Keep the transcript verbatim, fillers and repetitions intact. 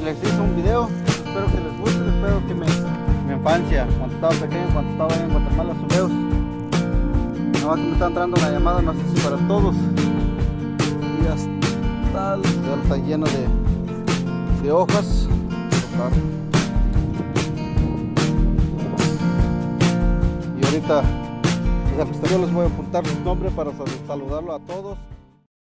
les hice un video, espero que les guste, espero que me, mi infancia, cuando estaba pequeño, cuando estaba en Guatemala, sus videos. Nada más que me está entrando una llamada, no sé si para todos. Y ya está, ya está lleno de, de hojas. Y ahorita desde el exterior les voy a apuntar sus nombres para saludarlo a todos.